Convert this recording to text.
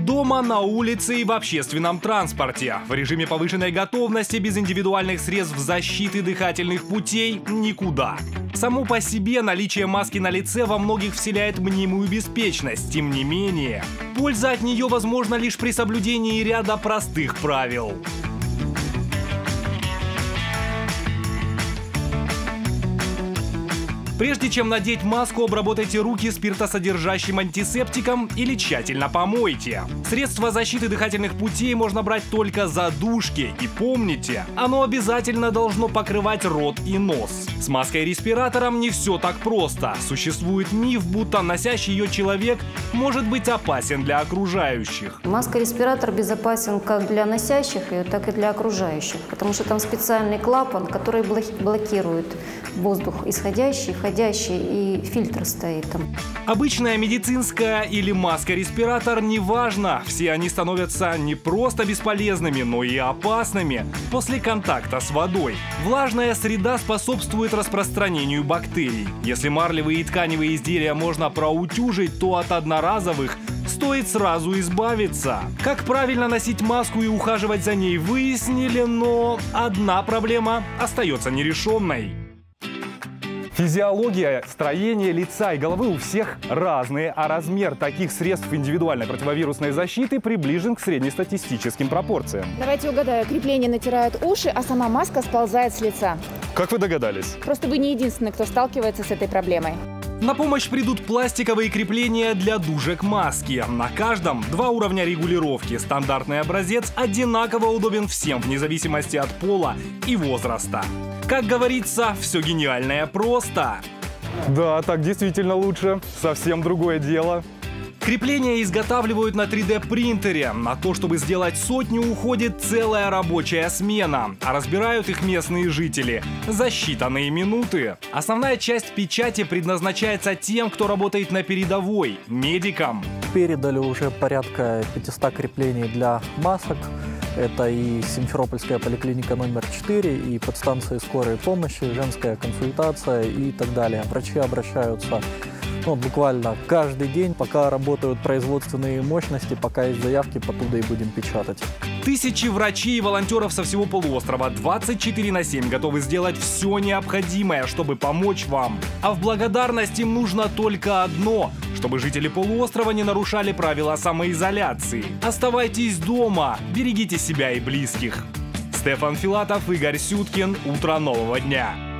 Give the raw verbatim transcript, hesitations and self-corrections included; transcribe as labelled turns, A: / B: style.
A: Дома, на улице и в общественном транспорте. В режиме повышенной готовности без индивидуальных средств защиты дыхательных путей никуда. Само по себе наличие маски на лице во многих вселяет мнимую беспечность. Тем не менее, польза от нее возможна лишь при соблюдении ряда простых правил. Прежде чем надеть маску, обработайте руки спиртосодержащим антисептиком или тщательно помойте. Средства защиты дыхательных путей можно брать только за дужки. И помните, оно обязательно должно покрывать рот и нос. С маской-респиратором не все так просто. Существует миф, будто носящий ее человек может быть опасен для окружающих.
B: Маска-респиратор безопасен как для носящих ее, так и для окружающих. Потому что там специальный клапан, который блокирует воздух исходящий, входящий, и фильтр стоит там.
A: Обычная медицинская или маска-респиратор, неважно, все они становятся не просто бесполезными, но и опасными после контакта с водой. Влажная среда способствует распространению бактерий. Если марлевые и тканевые изделия можно проутюжить, то от одноразовых стоит сразу избавиться. Как правильно носить маску и ухаживать за ней выяснили, но одна проблема остается нерешенной. Физиология, строение лица и головы у всех разные, а размер таких средств индивидуальной противовирусной защиты приближен к среднестатистическим пропорциям.
C: Давайте угадаю. Крепление натирают уши, а сама маска сползает с лица.
A: Как вы догадались?
C: Просто вы не единственный, кто сталкивается с этой проблемой.
A: На помощь придут пластиковые крепления для дужек маски. На каждом два уровня регулировки. Стандартный образец одинаково удобен всем, вне зависимости от пола и возраста. Как говорится, все гениальное просто. Да, так действительно лучше. Совсем другое дело. Крепления изготавливают на три дэ принтере. На то, чтобы сделать сотню, уходит целая рабочая смена. А разбирают их местные жители за считанные минуты. Основная часть печати предназначается тем, кто работает на передовой – медикам.
D: Передали уже порядка пятисот креплений для масок. Это и Симферопольская поликлиника номер четыре, и подстанции скорой помощи, женская консультация и так далее. Врачи обращаются ну, буквально каждый день, пока работают производственные мощности, пока есть заявки, потуда и будем печатать.
A: Тысячи врачей и волонтеров со всего полуострова двадцать четыре на семь готовы сделать все необходимое, чтобы помочь вам. А в благодарность им нужно только одно – чтобы жители полуострова не нарушали правила самоизоляции. Оставайтесь дома, берегите себя и близких. Стефан Филатов, Игорь Сюткин. Утро нового дня.